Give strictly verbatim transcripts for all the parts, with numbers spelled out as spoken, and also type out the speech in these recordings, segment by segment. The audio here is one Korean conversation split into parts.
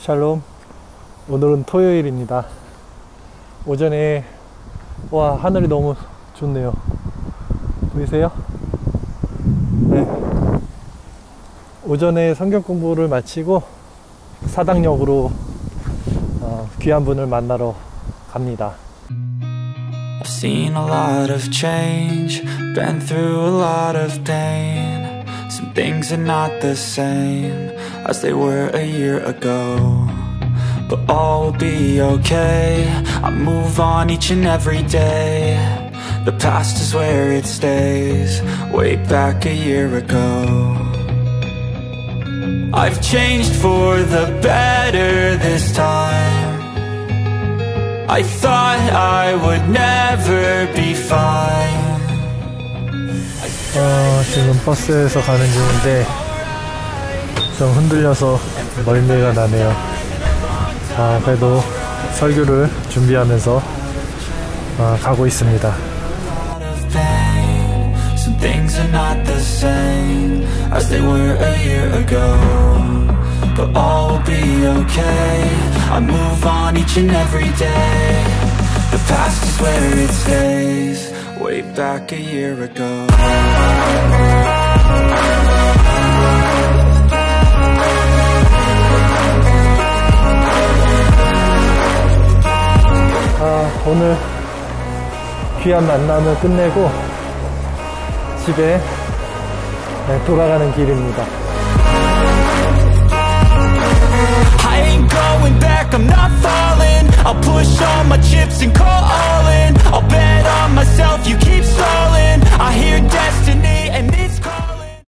샬롬. 오늘은 토요일입니다. 오전에 와 하늘이 너무 좋네요. 보이세요? 네. 오전에 성경 공부를 마치고 사당역으로 어, 귀한 분을 만나러 갑니다. I've seen a lot of change, been through a lot of pain. Some things are not the same as they were a year ago, but all will be okay. I move on each and every day. The past is where it stays, way back a year ago. I've changed for the better this time. I thought I would never be fine. 어, 지금 버스에서 가는 중인데 좀 흔들려서 멀미가 나네요. 아, 그래도 설교를 준비하면서 어, 가고 있습니다. Some things are not the same as they were a year ago, but all will be okay. I move on each and every day. The past is where it stays, way back a year ago. 아, 오늘 귀한 만남을 끝내고 집에 네, 돌아가는 길입니다. I ain't going back, I'm not falling. I'll push all my chips and call all in. I'll bet on myself, you keep stalling. I hear destiny and it's calling.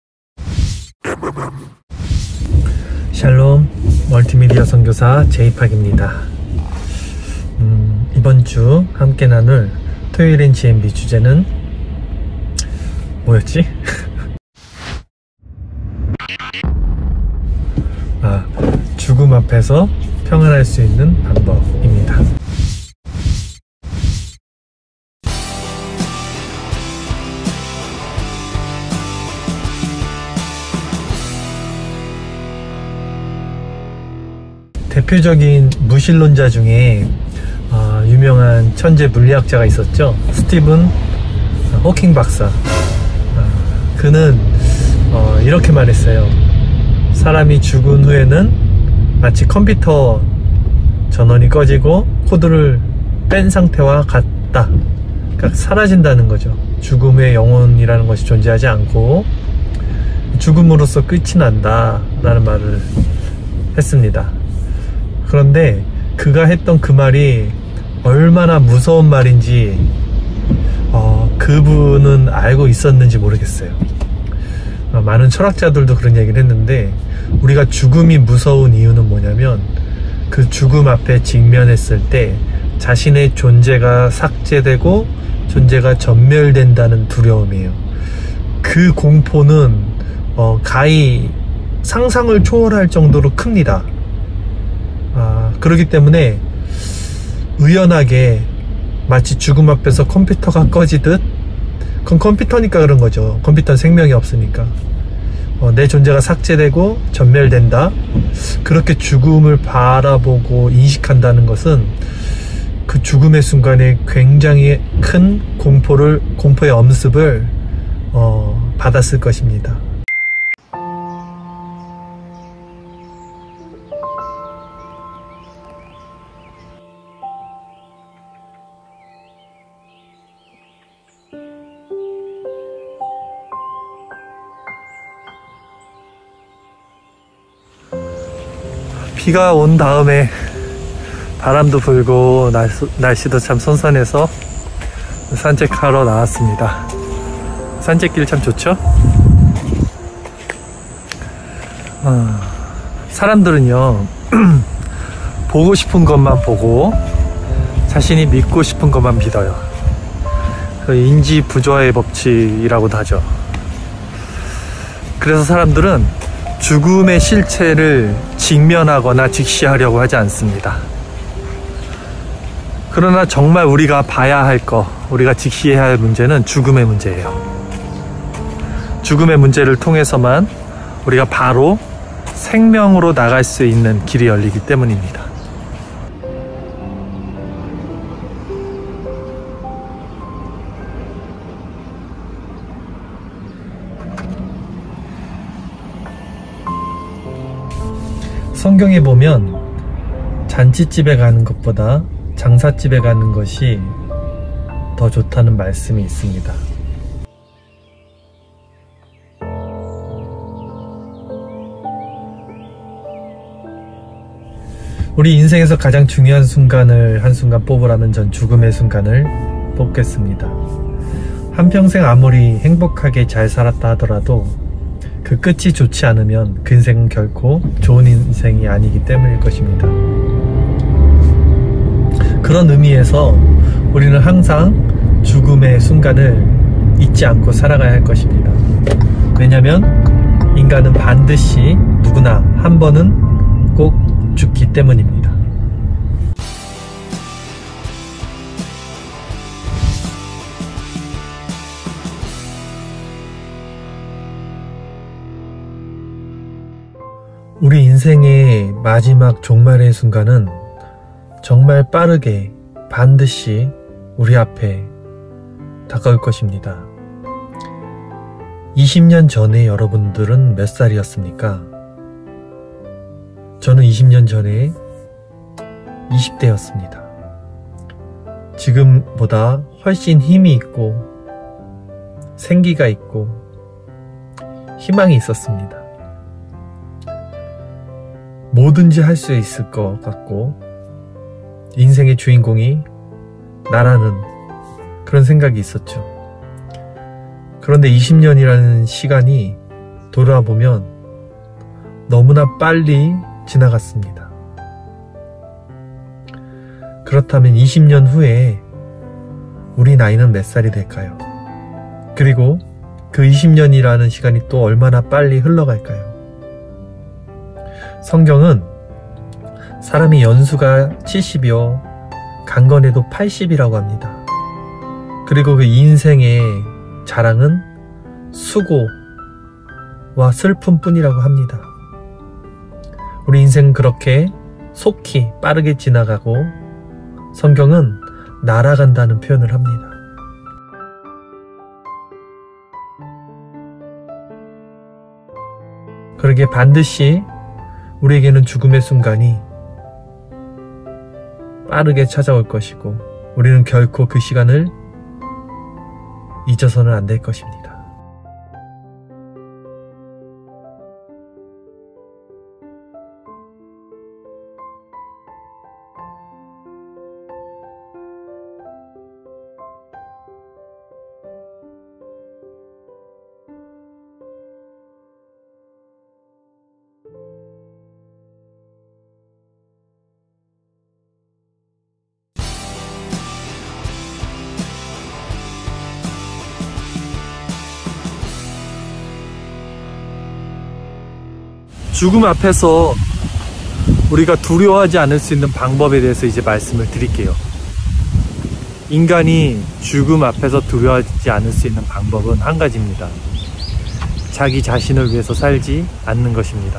샬롬, 멀티미디어 선교사 제이팍입니다. 음, 이번 주 함께 나눌 토요일엔 지엠비 주제는 뭐였지? 아, 죽음 앞에서 평안할 수 있는 방법입니다. 대표적인 무신론자 중에 어, 유명한 천재 물리학자가 있었죠. 스티븐 호킹 박사. 어, 그는 어, 이렇게 말했어요. 사람이 죽은 후에는 마치 컴퓨터 전원이 꺼지고 코드를 뺀 상태와 같다. 그러니까 사라진다는 거죠. 죽음의 영혼이라는 것이 존재하지 않고 죽음으로써 끝이 난다 라는 말을 했습니다. 그런데 그가 했던 그 말이 얼마나 무서운 말인지 어, 그분은 알고 있었는지 모르겠어요. 어, 많은 철학자들도 그런 얘기를 했는데 우리가 죽음이 무서운 이유는 뭐냐면 그 죽음 앞에 직면했을 때 자신의 존재가 삭제되고 존재가 전멸된다는 두려움이에요. 그 공포는 어, 가히 상상을 초월할 정도로 큽니다. 아, 그렇기 때문에 의연하게 마치 죽음 앞에서 컴퓨터가 꺼지듯, 그건 컴퓨터니까 그런 거죠. 컴퓨터는 생명이 없으니까. 어, 내 존재가 삭제되고 전멸된다. 그렇게 죽음을 바라보고 인식한다는 것은 그 죽음의 순간에 굉장히 큰 공포를, 공포의 엄습을 어, 받았을 것입니다. 비가 온 다음에 바람도 불고 날수, 날씨도 참 선선해서 산책하러 나왔습니다. 산책길 참 좋죠? 어, 사람들은요 보고 싶은 것만 보고 자신이 믿고 싶은 것만 믿어요. 그 인지 부조화의 법칙이라고도 하죠. 그래서 사람들은 죽음의 실체를 직면하거나 직시하려고 하지 않습니다. 그러나 정말 우리가 봐야 할 것, 우리가 직시해야 할 문제는 죽음의 문제예요. 죽음의 문제를 통해서만 우리가 바로 생명으로 나갈 수 있는 길이 열리기 때문입니다. 성경에 보면 잔치집에 가는 것보다 장사집에 가는 것이 더 좋다는 말씀이 있습니다. 우리 인생에서 가장 중요한 순간을 한순간 뽑으라면 전 죽음의 순간을 뽑겠습니다. 한평생 아무리 행복하게 잘 살았다 하더라도 그 끝이 좋지 않으면 그 인생은 결코 좋은 인생이 아니기 때문일 것입니다. 그런 의미에서 우리는 항상 죽음의 순간을 잊지 않고 살아가야 할 것입니다. 왜냐하면 인간은 반드시 누구나 한 번은 꼭 죽기 때문입니다. 우리 인생의 마지막 종말의 순간은 정말 빠르게 반드시 우리 앞에 다가올 것입니다. 이십 년 전에 여러분들은 몇 살이었습니까? 저는 이십 년 전에 이십 대였습니다. 지금보다 훨씬 힘이 있고 생기가 있고 희망이 있었습니다. 뭐든지 할 수 있을 것 같고 인생의 주인공이 나라는 그런 생각이 있었죠. 그런데 이십 년이라는 시간이 돌아보면 너무나 빨리 지나갔습니다. 그렇다면 이십 년 후에 우리 나이는 몇 살이 될까요? 그리고 그 이십 년이라는 시간이 또 얼마나 빨리 흘러갈까요? 성경은 사람이 연수가 칠십이요 강건해도 팔십이라고 합니다. 그리고 그 인생의 자랑은 수고와 슬픔뿐이라고 합니다. 우리 인생은 그렇게 속히 빠르게 지나가고 성경은 날아간다는 표현을 합니다. 그러기에 반드시 우리에게는 죽음의 순간이 빠르게 찾아올 것이고 우리는 결코 그 시간을 잊어서는 안 될 것입니다. 죽음 앞에서 우리가 두려워하지 않을 수 있는 방법에 대해서 이제 말씀을 드릴게요. 인간이 죽음 앞에서 두려워하지 않을 수 있는 방법은 한 가지입니다. 자기 자신을 위해서 살지 않는 것입니다.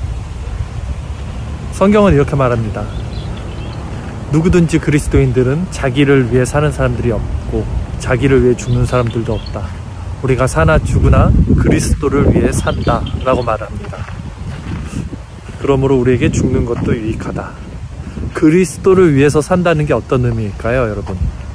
성경은 이렇게 말합니다. 누구든지 그리스도인들은 자기를 위해 사는 사람들이 없고 자기를 위해 죽는 사람들도 없다. 우리가 사나 죽으나 그리스도를 위해 산다 라고 말합니다. 그러므로 우리에게 죽는 것도 유익하다. 그리스도를 위해서 산다는 게 어떤 의미일까요, 여러분?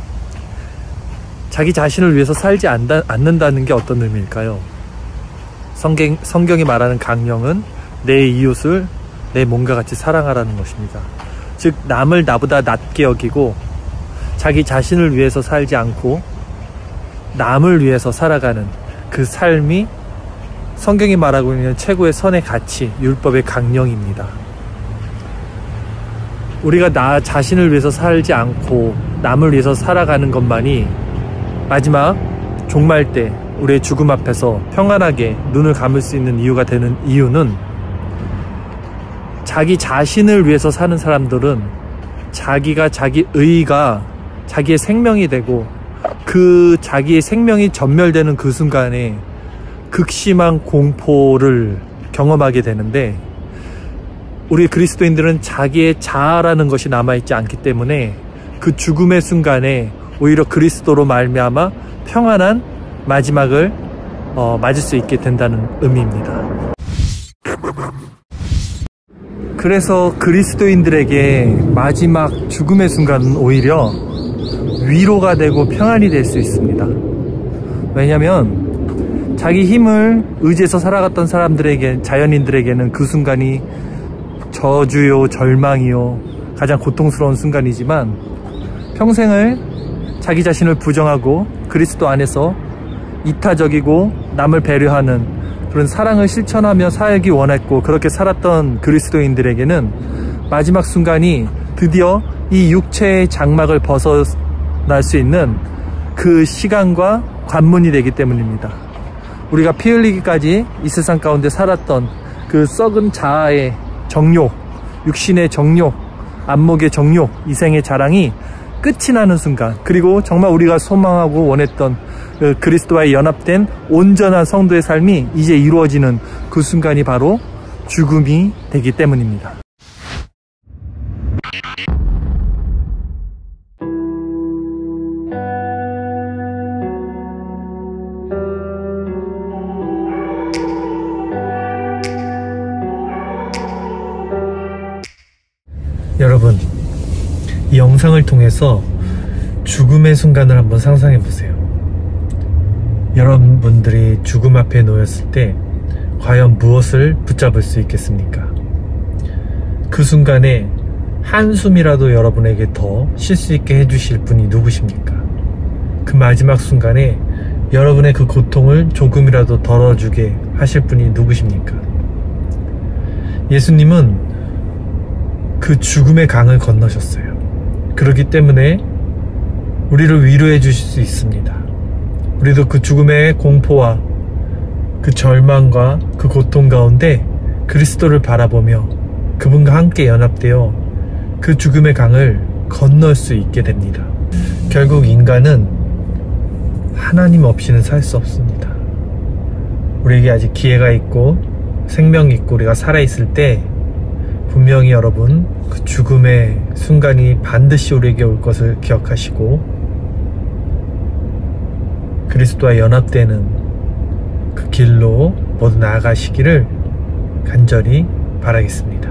자기 자신을 위해서 살지 않는다는 게 어떤 의미일까요? 성경, 성경이 말하는 강령은 내 이웃을 내 몸과 같이 사랑하라는 것입니다. 즉 남을 나보다 낮게 여기고 자기 자신을 위해서 살지 않고 남을 위해서 살아가는 그 삶이 성경이 말하고 있는 최고의 선의 가치, 율법의 강령입니다. 우리가 나 자신을 위해서 살지 않고 남을 위해서 살아가는 것만이 마지막 종말 때 우리의 죽음 앞에서 평안하게 눈을 감을 수 있는 이유가 되는 이유는 자기 자신을 위해서 사는 사람들은 자기가 자기 의가 자기의 생명이 되고 그 자기의 생명이 전멸되는 그 순간에 극심한 공포를 경험하게 되는데 우리 그리스도인들은 자기의 자아라는 것이 남아있지 않기 때문에 그 죽음의 순간에 오히려 그리스도로 말미암아 평안한 마지막을 어, 맞을 수 있게 된다는 의미입니다. 그래서 그리스도인들에게 마지막 죽음의 순간은 오히려 위로가 되고 평안이 될 수 있습니다. 왜냐하면 자기 힘을 의지해서 살아갔던 사람들에게, 자연인들에게는 그 순간이 저주요, 절망이요, 가장 고통스러운 순간이지만 평생을 자기 자신을 부정하고 그리스도 안에서 이타적이고 남을 배려하는 그런 사랑을 실천하며 살기 원했고 그렇게 살았던 그리스도인들에게는 마지막 순간이 드디어 이 육체의 장막을 벗어날 수 있는 그 시간과 관문이 되기 때문입니다. 우리가 피 흘리기까지 이 세상 가운데 살았던 그 썩은 자아의 정욕, 육신의 정욕, 안목의 정욕, 이생의 자랑이 끝이 나는 순간, 그리고 정말 우리가 소망하고 원했던 그 그리스도와의 연합된 온전한 성도의 삶이 이제 이루어지는 그 순간이 바로 죽음이 되기 때문입니다. 여러분, 이 영상을 통해서 죽음의 순간을 한번 상상해 보세요. 여러분들이 죽음 앞에 놓였을 때 과연 무엇을 붙잡을 수 있겠습니까? 그 순간에 한숨이라도 여러분에게 더 쉴 수 있게 해주실 분이 누구십니까? 그 마지막 순간에 여러분의 그 고통을 조금이라도 덜어주게 하실 분이 누구십니까? 예수님은 그 죽음의 강을 건너셨어요. 그렇기 때문에 우리를 위로해 주실 수 있습니다. 우리도 그 죽음의 공포와 그 절망과 그 고통 가운데 그리스도를 바라보며 그분과 함께 연합되어 그 죽음의 강을 건널 수 있게 됩니다. 결국 인간은 하나님 없이는 살 수 없습니다. 우리에게 아직 기회가 있고 생명이 있고 우리가 살아있을 때 분명히 여러분 그 죽음의 순간이 반드시 우리에게 올 것을 기억하시고 그리스도와 연합되는 그 길로 모두 나아가시기를 간절히 바라겠습니다.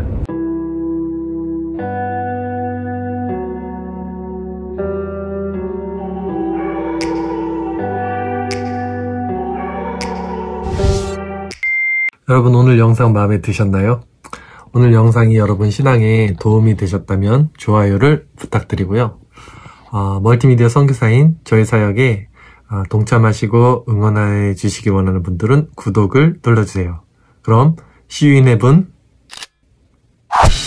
여러분, 오늘 영상 마음에 드셨나요? 오늘 영상이 여러분 신앙에 도움이 되셨다면 좋아요를 부탁드리고요. 어, 멀티미디어 선교사인 저희 사역에 어, 동참하시고 응원해 주시기 원하는 분들은 구독을 눌러주세요. 그럼 See you in heaven.